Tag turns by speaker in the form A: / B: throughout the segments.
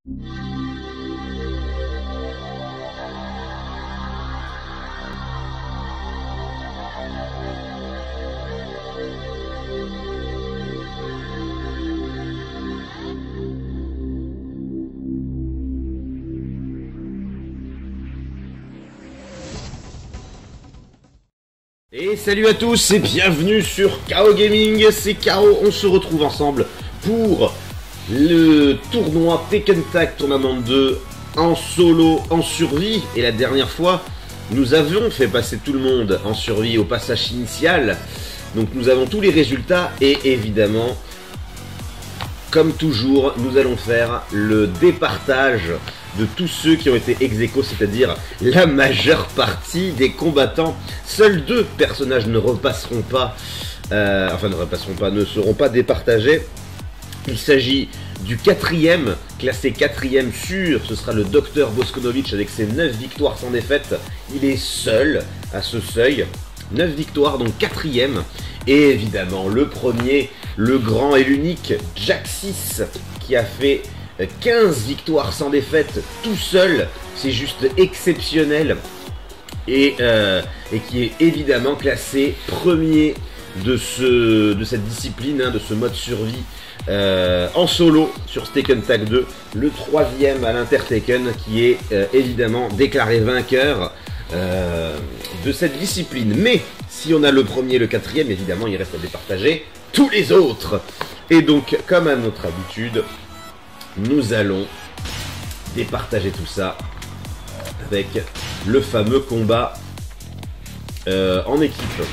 A: Et salut à tous et bienvenue sur KO Gaming, c'est KO, on se retrouve ensemble pour le tournoi Tekken Tag Tournament 2 en solo, en survie. Et la dernière fois, nous avions fait passer tout le monde en survie au passage initial. Donc nous avons tous les résultats et évidemment, comme toujours, nous allons faire le départage de tous ceux qui ont été ex-aequo, c'est-à-dire la majeure partie des combattants. Seuls 2 personnages ne repasseront pas, ne seront pas départagés. Il s'agit du 4e, classé 4e sûr, ce sera le Dr Boskonovic avec ses 9 victoires sans défaite. Il est seul à ce seuil, 9 victoires, donc 4e. Et évidemment, le premier, le grand et l'unique, Jaxis, qui a fait 15 victoires sans défaite tout seul, c'est juste exceptionnel. Et qui est évidemment classé premier de cette discipline, de ce mode survie en solo sur Tekken Tag 2. Le 3e à l'Inter-Tekken qui est évidemment déclaré vainqueur de cette discipline. Mais si on a le premier et le 4e, évidemment il reste à départager tous les autres. Et donc, comme à notre habitude, nous allons départager tout ça avec le fameux combat en équipe.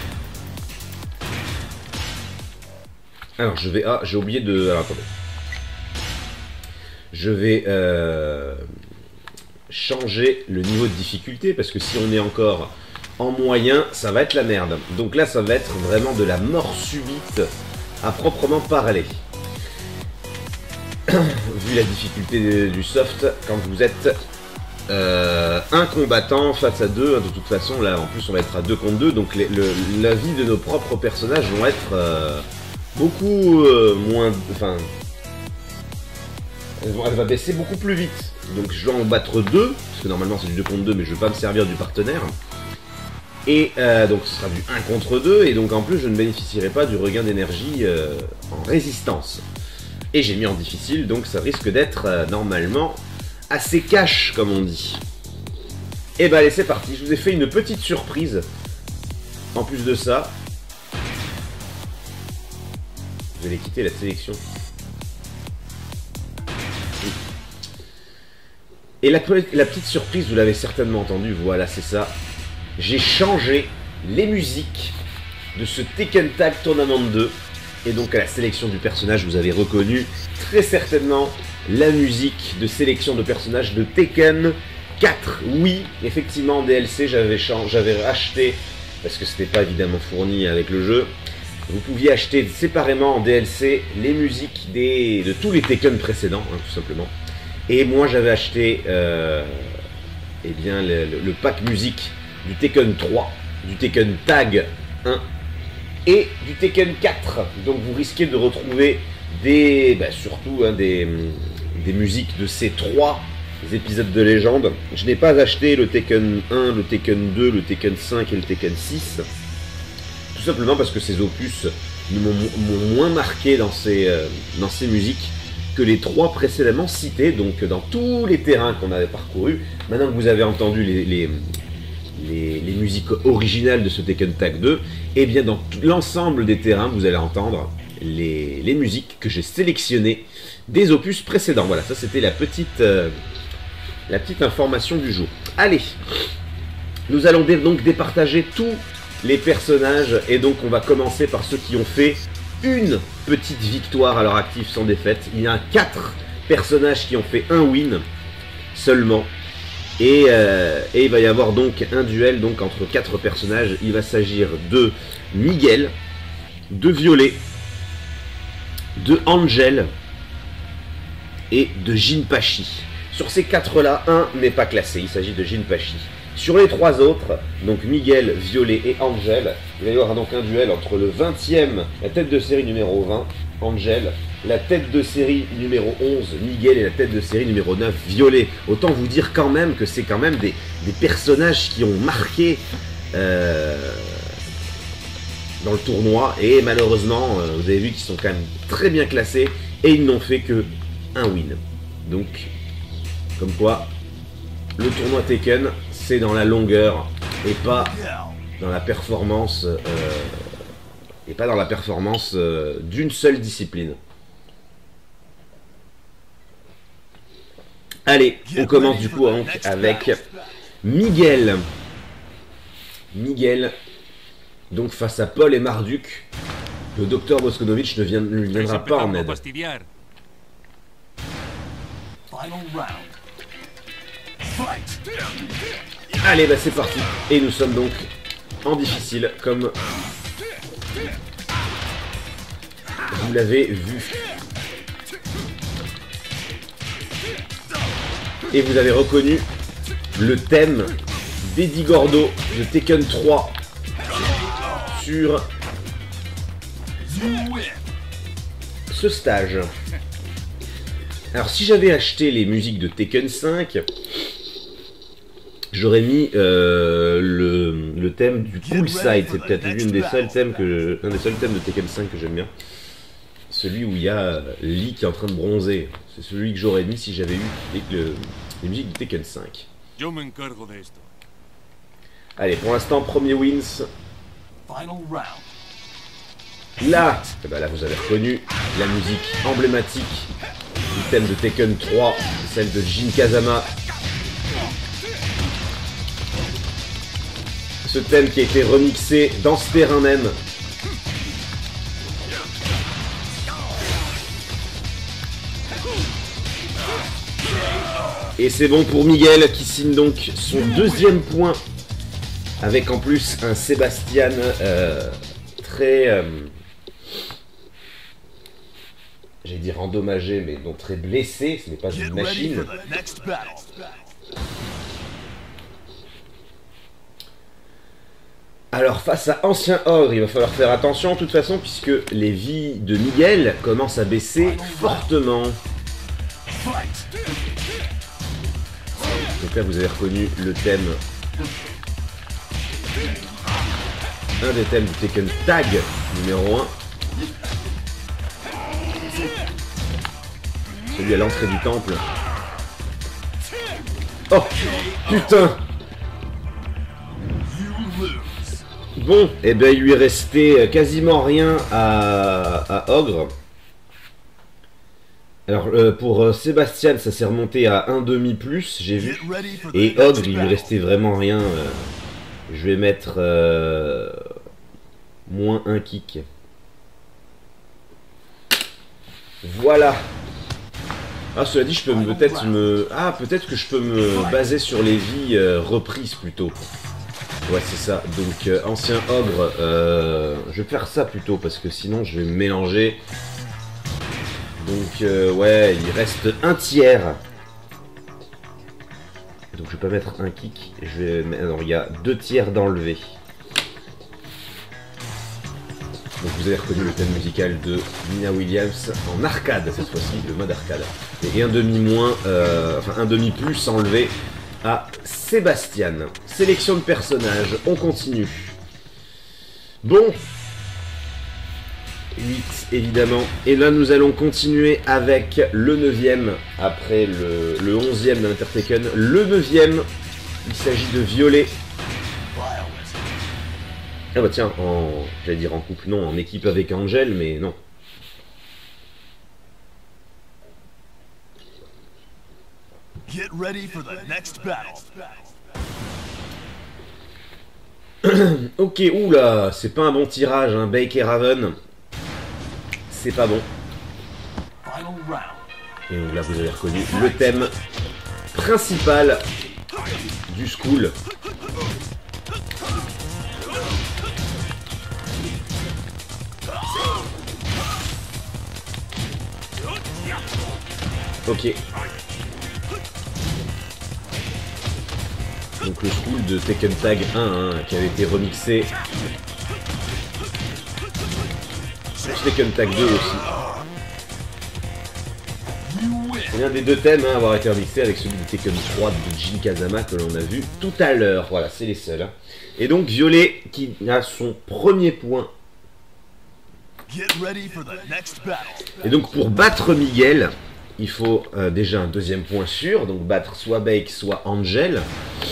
A: Alors je vais... Ah, j'ai oublié de... Alors attendez. Je vais changer le niveau de difficulté parce que si on est encore en moyen, ça va être la merde. Donc là, ça va être vraiment de la mort subite à proprement parler. Vu la difficulté du soft, quand vous êtes un combattant face à 2, de toute façon, là en plus on va être à 2 contre 2, donc la vie de nos propres personnages vont être beaucoup moins... Enfin, elle va baisser beaucoup plus vite. Donc je dois en battre 2, parce que normalement c'est du 2 contre 2, mais je ne vais pas me servir du partenaire. Et donc ce sera du 1 contre 2, et donc en plus je ne bénéficierai pas du regain d'énergie en résistance. Et j'ai mis en difficile, donc ça risque d'être normalement assez cash, comme on dit. Et bah allez, c'est parti. Je vous ai fait une petite surprise. En plus de ça, vous allez quitter la sélection. Et la petite surprise, vous l'avez certainement entendu, voilà, c'est ça. J'ai changé les musiques de ce Tekken Tag Tournament 2. Et donc à la sélection du personnage, vous avez reconnu très certainement la musique de sélection de personnages de Tekken 4. Oui, effectivement en DLC j'avais acheté, parce que c'était pas évidemment fourni avec le jeu, vous pouviez acheter séparément en DLC les musiques de tous les Tekken précédents, tout simplement. Et moi j'avais acheté eh bien, le pack musique du Tekken 3, du Tekken Tag 1, et du Tekken 4, donc vous risquez de retrouver surtout des musiques de ces 3 épisodes de légende. Je n'ai pas acheté le Tekken 1, le Tekken 2, le Tekken 5 et le Tekken 6, tout simplement parce que ces opus m'ont moins marqué dans ces musiques que les 3 précédemment cités, donc dans tous les terrains qu'on avait parcourus. Maintenant que vous avez entendu les musiques originales de ce Tekken Tag 2, et bien dans l'ensemble des terrains, vous allez entendre les musiques que j'ai sélectionnées des opus précédents. Voilà, ça c'était la petite information du jour. Allez, nous allons donc départager tous les personnages, et donc on va commencer par ceux qui ont fait une petite victoire à leur actif sans défaite. Il y a 4 personnages qui ont fait un win seulement. Et il va y avoir donc un duel donc entre 4 personnages. Il va s'agir de Miguel, de Violet, de Angel et de Jinpachi. Sur ces 4 là, un n'est pas classé, il s'agit de Jinpachi. Sur les 3 autres, donc Miguel, Violet et Angel, il va y avoir donc un duel entre le 20e, la tête de série numéro 20, Angel, la tête de série numéro 11, Miguel, et la tête de série numéro 9, Violet. Autant vous dire quand même que c'est quand même des personnages qui ont marqué dans le tournoi. Et malheureusement, vous avez vu qu'ils sont quand même très bien classés et ils n'ont fait que un win. Donc, comme quoi, le tournoi Tekken, c'est dans la longueur et pas dans la performance, d'une seule discipline. Allez, on commence du coup avec Miguel. Miguel, donc face à Paul et Marduk, le docteur Boskonovitch ne lui viendra pas en aide. Allez, bah c'est parti. Et nous sommes donc en difficile, comme vous l'avez vu. Et vous avez reconnu le thème d'Eddie Gordo de Tekken 3 sur ce stage. Alors si j'avais acheté les musiques de Tekken 5, j'aurais mis le thème du Cool Side. C'est peut-être un des seuls thèmes de Tekken 5 que j'aime bien. Celui où il y a Lee qui est en train de bronzer. C'est celui que j'aurais mis si j'avais eu les musiques de Tekken 5. Allez, pour l'instant, premier wins. Là, là, vous avez reconnu la musique emblématique du thème de Tekken 3, celle de Jin Kazama. Ce thème qui a été remixé dans ce terrain même. Et c'est bon pour Miguel qui signe donc son deuxième point. Avec en plus un Sébastien très... j'allais dire endommagé, mais non très blessé. Ce n'est pas une machine. Alors face à Ancien Ogre, il va falloir faire attention de toute façon puisque les vies de Miguel commencent à baisser fortement. Donc là vous avez reconnu le thème, un des thèmes du Tekken Tag numéro 1. Celui à l'entrée du temple. Oh putain. Bon, et ben il lui est resté quasiment rien à Ogre. Alors pour Sébastien, ça s'est remonté à 1,5 plus, j'ai vu. Et Ogre, il lui restait vraiment rien. Je vais mettre moins 1 kick. Voilà. Ah, cela dit, je peux peut-être me... Ah, peut-être que je peux me baser sur les vies reprises plutôt. Ouais, c'est ça. Donc, Ancien Ogre, je vais faire ça plutôt, parce que sinon, je vais me mélanger. Donc, ouais, il reste un tiers. Donc, je vais pas mettre un kick. Je vais mettre... Alors, il y a 2 tiers d'enlevé. Donc, vous avez reconnu le thème musical de Nina Williams en arcade, cette fois-ci, le mode arcade. Et un demi moins, enfin, un demi plus enlevé à Sébastien. Sélection de personnages, on continue. Bon. 8 évidemment. Et là nous allons continuer avec le 9ème, après le 11ème de l'Intertekken. Le 9ème, il s'agit de Violet. Ah bah tiens, j'allais dire en couple, non, en équipe avec Angel, mais non.
B: Get ready for the next battle.
A: Ok, oula, c'est pas un bon tirage, hein, Bake et Raven. C'est pas bon. Et donc là, vous avez reconnu le thème principal du school. Ok. Donc le school de Tekken Tag 1 hein, qui avait été remixé sur Tekken Tag 2 aussi. C'est l'un des deux thèmes à avoir été remixé avec celui de Tekken 3 de Jin Kazama que l'on a vu tout à l'heure. Voilà, c'est les seuls. Hein. Et donc Violet qui a son premier point. Et donc pour battre Miguel, il faut déjà un deuxième point sûr. Donc battre soit Bake, soit Angel.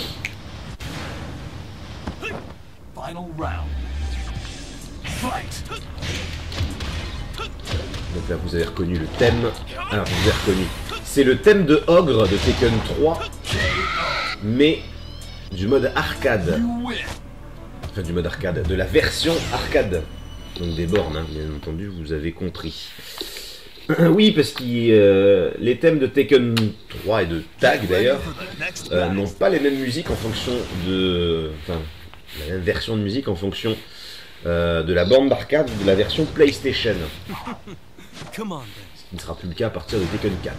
A: Donc là vous avez reconnu le thème. Alors vous avez reconnu. C'est le thème de Ogre de Tekken 3. Mais du mode arcade. Enfin du mode arcade. De la version arcade. Donc des bornes, hein, bien entendu, vous avez compris. Oui, parce que les thèmes de Tekken 3 et de Tag d'ailleurs n'ont pas les mêmes musiques en fonction de... Enfin, la même version de musique en fonction de la borne d'arcade de la version PlayStation. Ce qui ne sera plus le cas à partir de Tekken 4.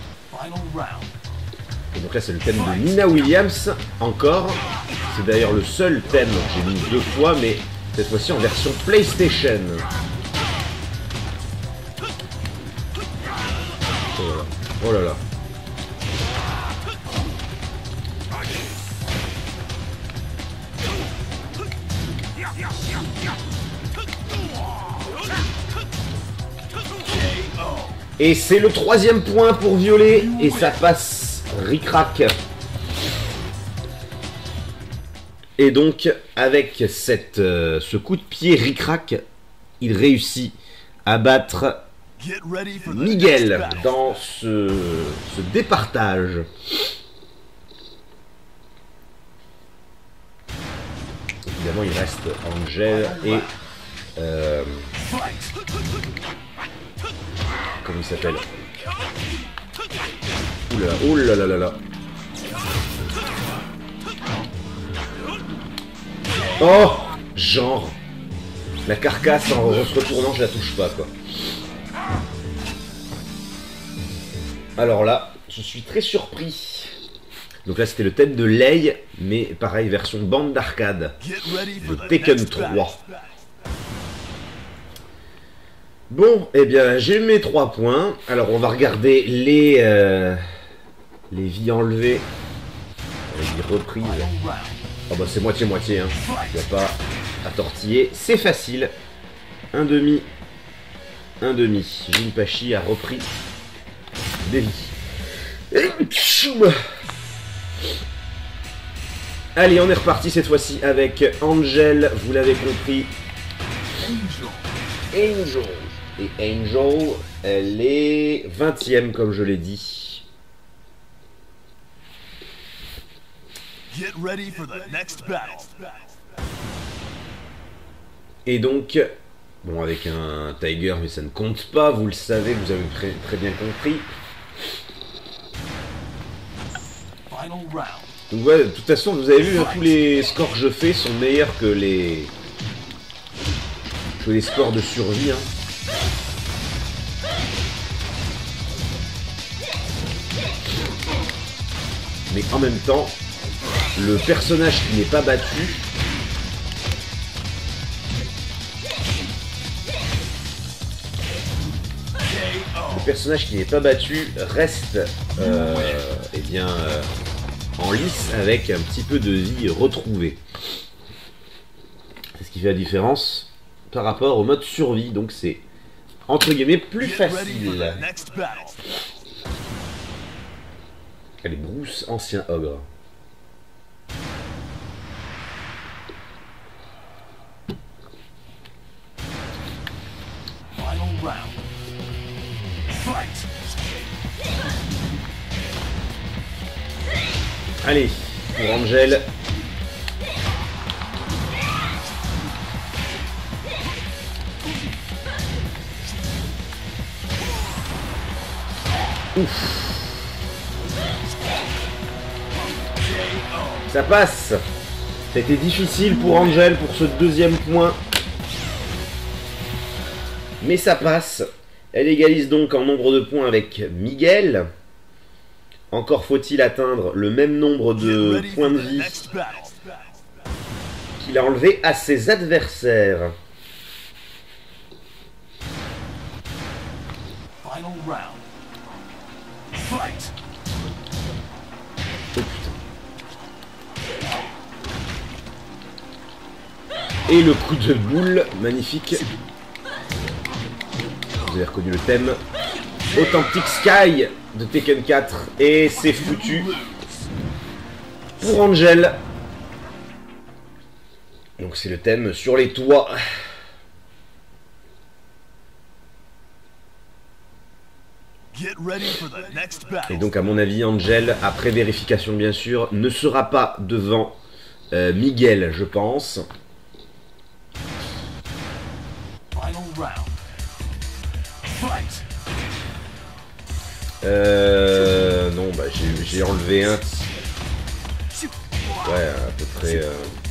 A: Et donc là c'est le thème de Nina Williams, encore. C'est d'ailleurs le seul thème que j'ai mis 2 fois, mais cette fois-ci en version PlayStation. Oh là là. Et c'est le 3e point pour Violet. Et ça passe ric-rac. Et donc, avec ce coup de pied ric-rac, il réussit à battre Miguel dans ce départage. Évidemment, il reste Angel et... comment il s'appelle? Oula, oula là là là. Oh, genre. La carcasse en se retournant, je la touche pas, quoi. Alors là, je suis très surpris. Donc là, c'était le thème de Lei, mais pareil, version bande d'arcade de Tekken 3. Bon, eh bien, j'ai mes 3 points. Alors, on va regarder les vies enlevées. Les reprises. Oh bah, c'est moitié-moitié, hein. Il n'y a pas à tortiller. C'est facile. Un demi. Un demi. Jinpachi a repris des vies. Allez, on est reparti cette fois-ci avec Angel. Vous l'avez compris. Angel. Et Angel, elle est 20e, comme je l'ai dit. Et donc, bon, avec un Tiger, mais ça ne compte pas, vous le savez, vous avez très bien compris. Donc ouais, de toute façon, vous avez vu, hein, tous les scores que je fais sont meilleurs que les scores de survie. Hein. Mais en même temps, le personnage qui n'est pas battu reste eh bien, en lice avec un petit peu de vie retrouvée. C'est ce qui fait la différence par rapport au mode survie, donc c'est entre guillemets plus facile. Allez, Bruce, ancien ogre. Allez, pour Angel. Ouf. Ça passe. C'était difficile pour Angel pour ce 2e point. Mais ça passe. Elle égalise donc en nombre de points avec Miguel. Encore faut-il atteindre le même nombre de points de vie qu'il a enlevé à ses adversaires. Et le coup de boule, magnifique. Vous avez reconnu le thème. Authentic Sky de Tekken 4. Et c'est foutu pour Angel. Donc c'est le thème sur les toits. Et donc à mon avis, Angel, après vérification bien sûr, ne sera pas devant Miguel, je pense. Non, bah j'ai enlevé un. Ouais, à peu près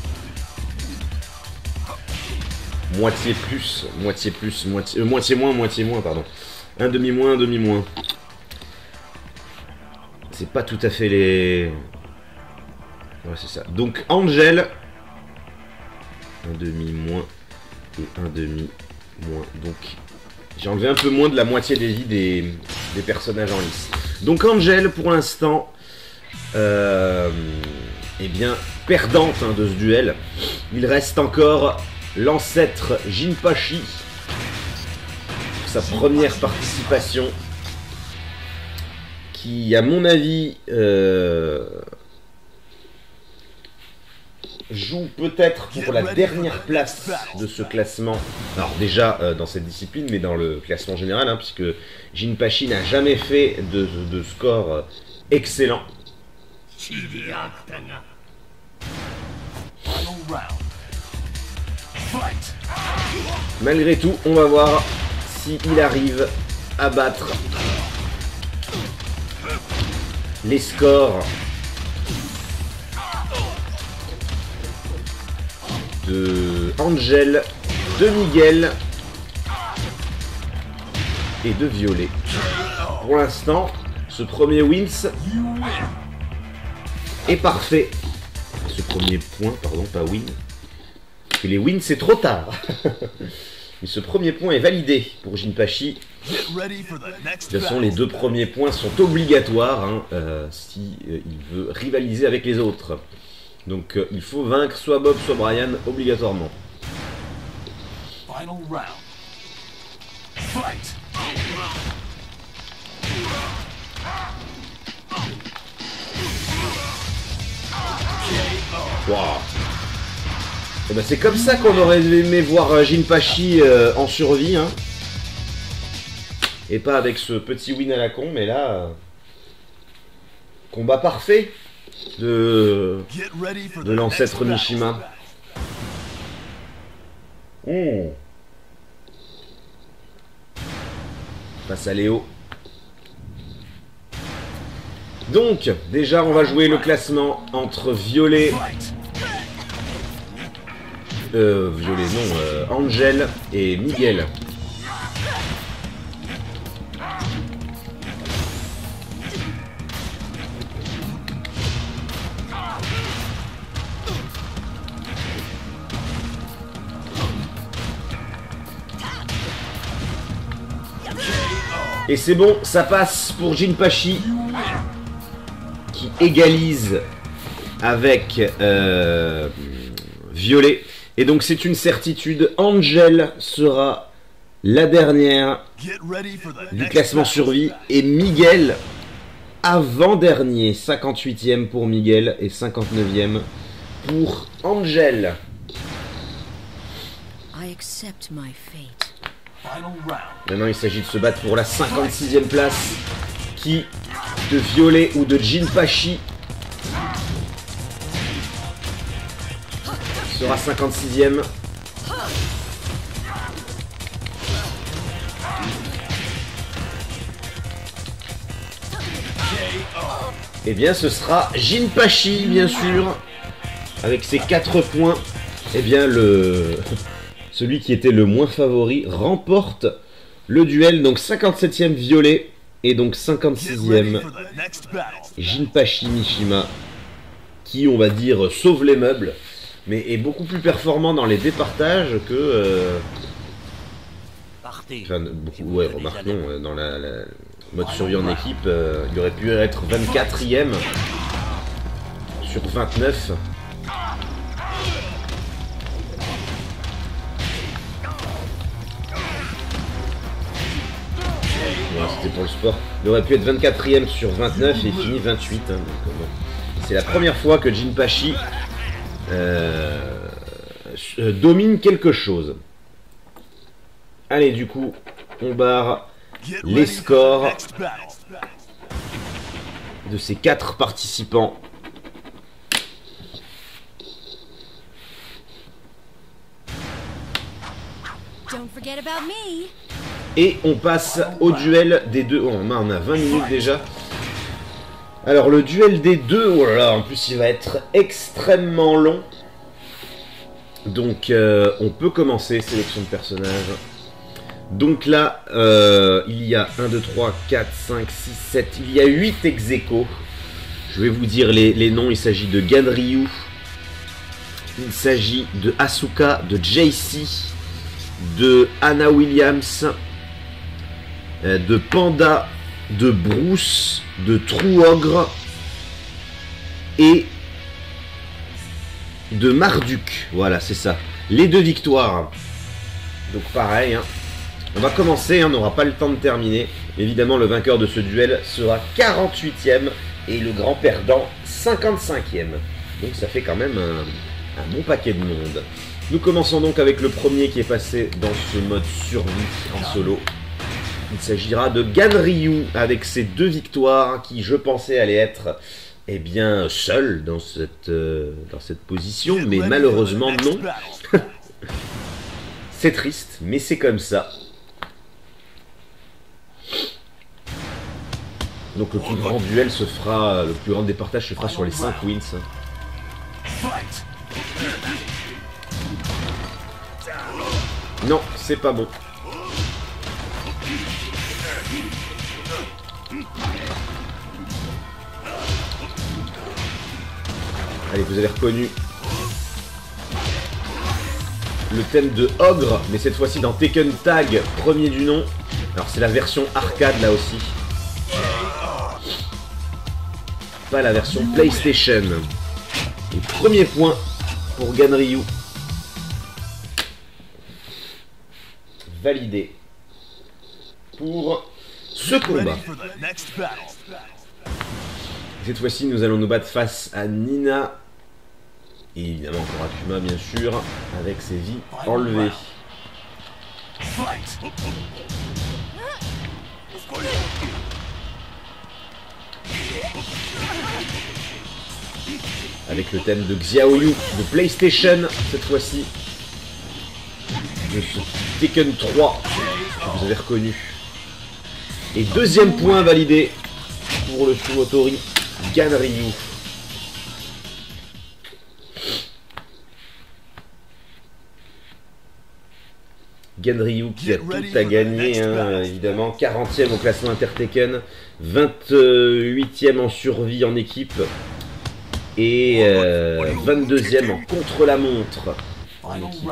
A: moitié plus, moitié moins, pardon. Un demi moins. C'est pas tout à fait les... Ouais, c'est ça. Donc Angel, un demi moins et un demi moins. Donc j'ai enlevé un peu moins de la moitié des vies des personnages en lice. Donc Angel, pour l'instant, eh bien, perdante hein, de ce duel. Il reste encore l'ancêtre Jinpachi pour sa première participation, qui, à mon avis, joue peut-être pour la dernière place de ce classement. Alors déjà dans cette discipline, mais dans le classement général, hein, puisque Jinpachi n'a jamais fait de score excellent. Malgré tout, on va voir s'il arrive à battre les scores de Angel, de Miguel et de Violet. Pour l'instant, ce premier wins est parfait. Ce premier point, pardon, pas win. Parce que les wins, c'est trop tard. Mais ce premier point est validé pour Jinpachi. De toute façon, les deux premiers points sont obligatoires hein, si il veut rivaliser avec les autres. Donc il faut vaincre soit Bob, soit Brian, obligatoirement. Wow. Et ben, c'est comme ça qu'on aurait aimé voir Jinpachi en survie. Hein. Et pas avec ce petit win à la con, mais là... combat parfait de l'ancêtre Mishima. Face à Léo. Donc, déjà, on va jouer le classement entre Violet... Angel et Miguel. Et c'est bon, ça passe pour Jinpachi qui égalise avec Violet. Et donc c'est une certitude, Angel sera la dernière du classement survie et Miguel avant-dernier, 58e pour Miguel et 59e pour Angel. Maintenant il s'agit de se battre pour la 56e place qui, de Violet ou de Jinpachi, sera 56e. Eh bien ce sera Jinpachi bien sûr. Avec ses 4 points. Eh bien celui qui était le moins favori remporte le duel. Donc 57e Violet. Et donc 56e Jinpachi Mishima. Qui on va dire sauve les meubles. Mais est beaucoup plus performant dans les départages que... Enfin, beaucoup, ouais, remarquons, dans la mode survie en équipe, il aurait pu être 24e sur 29. Voilà, c'était pour le sport. Il aurait pu être 24e sur 29 et finit 28. Hein, bon. C'est la première fois que Jinpachi domine quelque chose. Allez, du coup, on barre les scores de ces 4 participants. Et on passe au duel des deux. Oh, on a 20 minutes déjà. Alors le duel des deux, oh là là, en plus il va être extrêmement long. Donc on peut commencer, sélection de personnages. Donc là, il y a 1, 2, 3, 4, 5, 6, 7, il y a 8 ex-aequo. Je vais vous dire les noms, il s'agit de Ganryu, il s'agit de Asuka, de JC, de Anna Williams, de Panda, de Bruce, de True Ogre et de Marduk. Voilà, c'est ça. Les 2 victoires. Donc pareil, hein. On va commencer, on n'aura pas le temps de terminer. Évidemment, le vainqueur de ce duel sera 48e et le grand perdant 55e. Donc ça fait quand même un bon paquet de monde. Nous commençons donc avec le premier qui est passé dans ce mode survie en solo. Il s'agira de Ganryu avec ses 2 victoires qui, je pensais, allaient être eh bien, seul dans cette position, mais malheureusement non. C'est triste, mais c'est comme ça. Donc le plus grand duel se fera, le plus grand départage se fera sur les 5 wins. Non, c'est pas bon. Allez, vous avez reconnu le thème de Ogre, mais cette fois-ci dans Tekken Tag, premier du nom. Alors c'est la version arcade là aussi. Pas la version PlayStation. Et premier point pour Ganryu. Validé pour ce combat. Cette fois-ci, nous allons nous battre face à Nina. Et évidemment, encore Akuma, bien sûr, avec ses vies enlevées. Avec le thème de Xiaoyu de PlayStation, cette fois-ci. De ce Tekken 3 que vous avez reconnu. Et deuxième point validé pour le Sumotori Ganryu. Ganryu qui a tout à gagner, hein, évidemment. 40e au classement Intertekken, 28e en survie en équipe et 22e en contre-la-montre en équipe.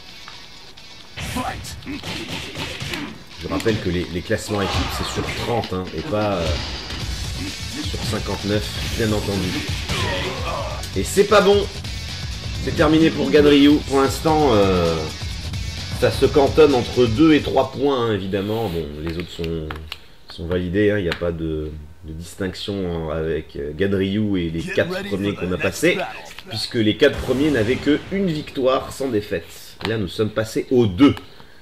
A: Je rappelle que les classements équipes c'est sur 30 hein, et pas sur 59 bien entendu. Et c'est pas bon. C'est terminé pour Ganryu. Pour l'instant ça se cantonne entre 2 et 3 points hein, évidemment. Bon, les autres sont validés, il n'y a pas de distinction avec Ganryu et les 4 premiers qu'on a passés, puisque les 4 premiers n'avaient que une victoire sans défaite. Là nous sommes passés aux 2.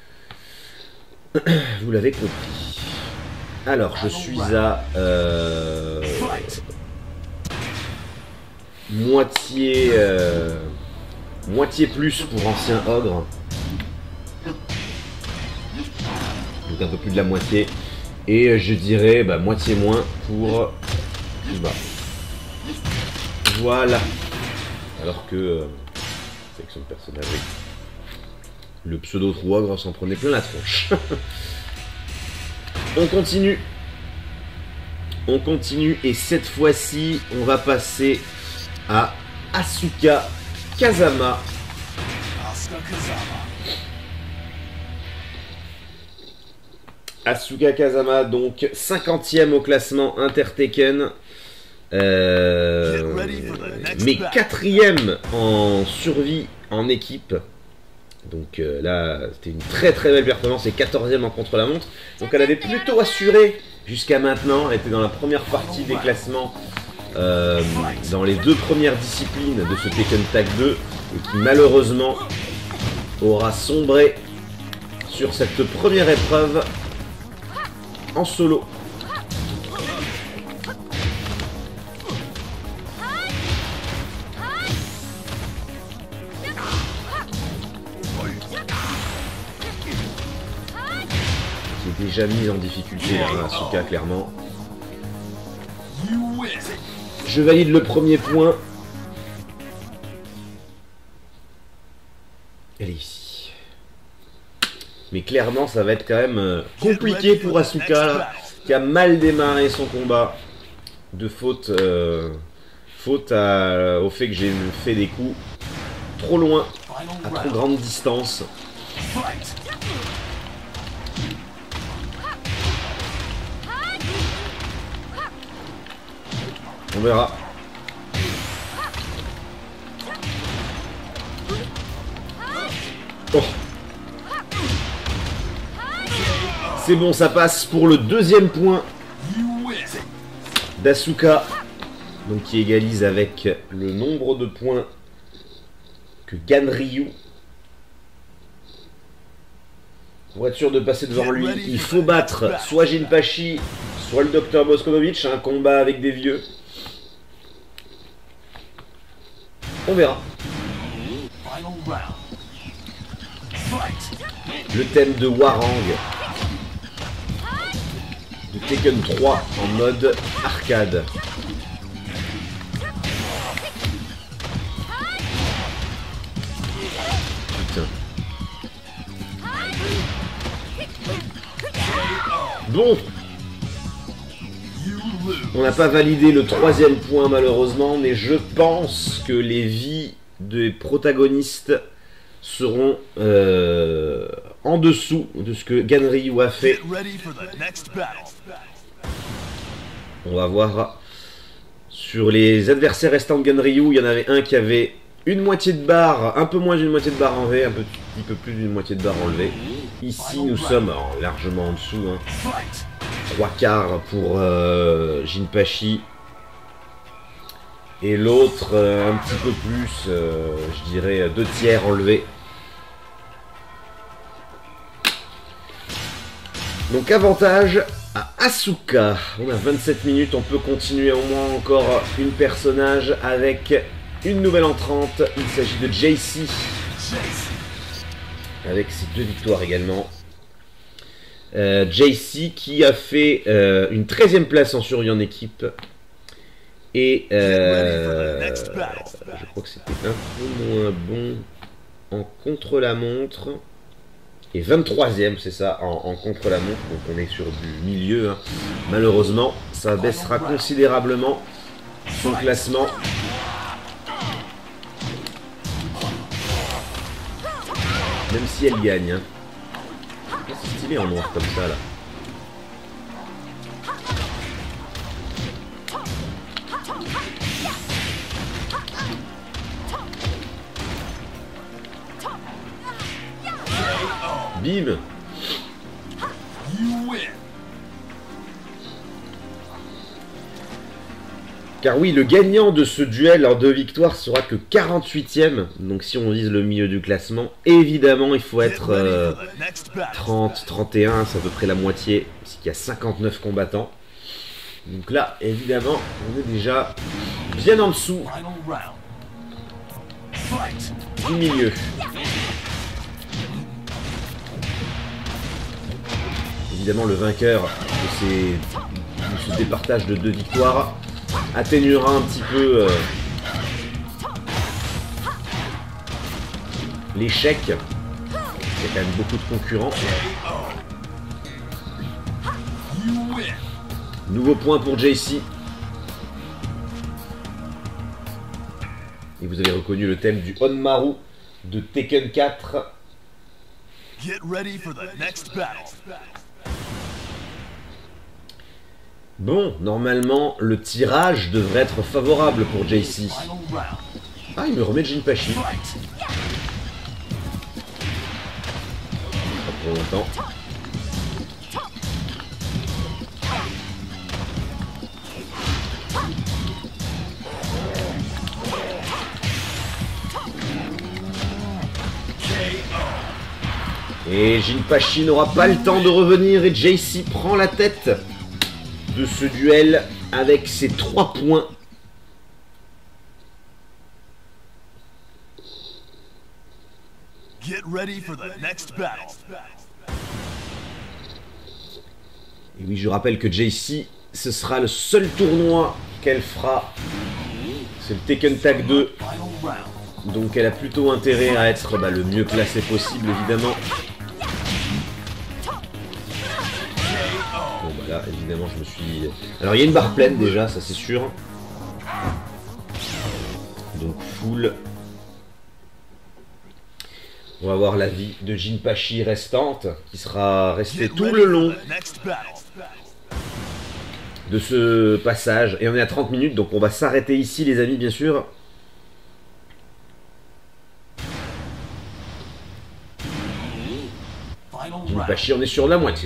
A: Vous l'avez compris. Alors je suis à moitié plus pour ancien ogre. Donc un peu plus de la moitié. Et je dirais moitié moins pour Iba. Voilà. Alors que sélection de personnage, le pseudo True Ogre s'en prenait plein la tronche. On continue. On continue et cette fois-ci, on va passer à Asuka Kazama. Asuka Kazama, donc 50e au classement Intertekken, mais 4e en survie en équipe. Donc là, c'était une très très belle performance et 14e en contre-la-montre. Donc elle avait plutôt assuré jusqu'à maintenant. Elle était dans la première partie des classements, dans les deux premières disciplines de ce Tekken Tag 2 et qui malheureusement aura sombré sur cette première épreuve en solo. Qui est déjà mise en difficulté là, Asuka, clairement. Je valide le premier point. Elle est ici. Mais clairement, ça va être quand même compliqué pour Asuka, là, qui a mal démarré son combat. De faute, au fait que j'ai fait des coups trop loin, à trop grande distance. On verra. Oh. C'est bon, ça passe pour le deuxième point d'Asuka. Donc qui égalise avec le nombre de points que Ganryu. Pour être sûr de passer devant lui, il faut battre soit Jinpachi, soit le Dr Bosconovitch. Un combat avec des vieux. On verra. Le thème de Hwoarang de Tekken 3 en mode arcade. Putain. Bon. On n'a pas validé le troisième point malheureusement, mais je pense que les vies des protagonistes seront en dessous de ce que Ganryu a fait. On va voir sur les adversaires restants de Ganryu, il y en avait un qui avait une moitié de barre, un peu moins d'une moitié de barre enlevée, un petit peu plus d'une moitié de barre enlevée. Ici nous sommes largement en dessous, hein. 3/4 pour Jinpachi. Et l'autre un petit peu plus, je dirais 2/3 enlevé. Donc avantage à Asuka. On a 27 minutes, on peut continuer au moins encore une personnage avec une nouvelle entrante. Il s'agit de JC. Avec ses 2 victoires également. JC qui a fait une 13e place en survie en équipe. Et je crois que c'était un peu moins bon en contre-la-montre. Et 23e, c'est ça, en contre-la-montre. Donc on est sur du milieu, hein. Malheureusement, ça baissera considérablement son classement. Même si elle gagne, hein. C'est stylé en noir comme ça là. Bim. Car oui, le gagnant de ce duel en 2 victoires sera que 48e. Donc si on vise le milieu du classement, évidemment il faut être 30, 31, c'est à peu près la moitié, parce qu'il y a 59 combattants. Donc là, évidemment, on est déjà bien en dessous du milieu. Évidemment, le vainqueur de ce départage de 2 victoires atténuera un petit peu l'échec. Il y a quand même beaucoup de concurrents. Nouveau point pour JC. Et vous avez reconnu le thème du Honmaru de Tekken 4.
B: Get ready for the next battle.
A: Bon, normalement, le tirage devrait être favorable pour JC. Ah, il me remet Jinpachi. trop longtemps. Et Jinpachi n'aura pas le temps de revenir et JC prend la tête de ce duel avec ses 3 points.
B: Get ready for the next battle.
A: Et oui, je rappelle que JC, ce sera le seul tournoi qu'elle fera. C'est le Tekken Tag 2. Donc elle a plutôt intérêt à être le mieux classé possible, évidemment. Bon bah là, évidemment, je me suis... Alors il y a une barre pleine déjà, ça c'est sûr. Donc full. On va voir la vie de Jinpachi restante, qui sera restée tout le long de ce passage. Et on est à 30 minutes, donc on va s'arrêter ici, les amis, bien sûr. Jinpachi, on est sur la moitié.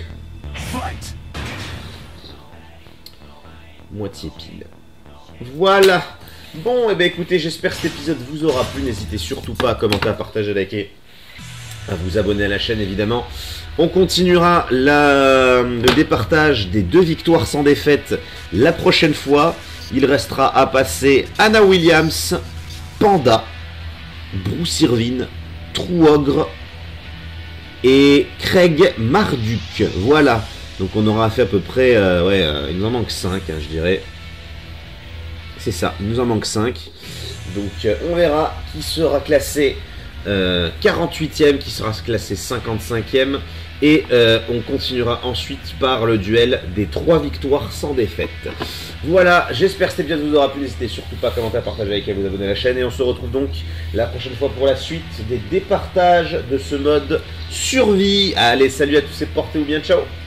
A: Moitié pile. Voilà. Bon, et ben écoutez, j'espère que cet épisode vous aura plu. N'hésitez surtout pas à commenter, à partager, à liker, à vous abonner à la chaîne, évidemment. On continuera le départage des 2 victoires sans défaite la prochaine fois. Il restera à passer Anna Williams, Panda, Bruce Irvine, True Ogre et Craig Marduk. Voilà. Donc on aura fait à peu près... il nous en manque 5, hein, je dirais. C'est ça, il nous en manque 5. Donc on verra qui sera classé 48e, qui sera classé 55e. Et on continuera ensuite par le duel des 3 victoires sans défaite. Voilà, j'espère que cet épisode vous aura plu. N'hésitez surtout pas à commenter, à partager avec, à vous abonner à la chaîne. Et on se retrouve donc la prochaine fois pour la suite des départages de ce mode survie. Allez, salut à tous et portez-vous bien, ciao.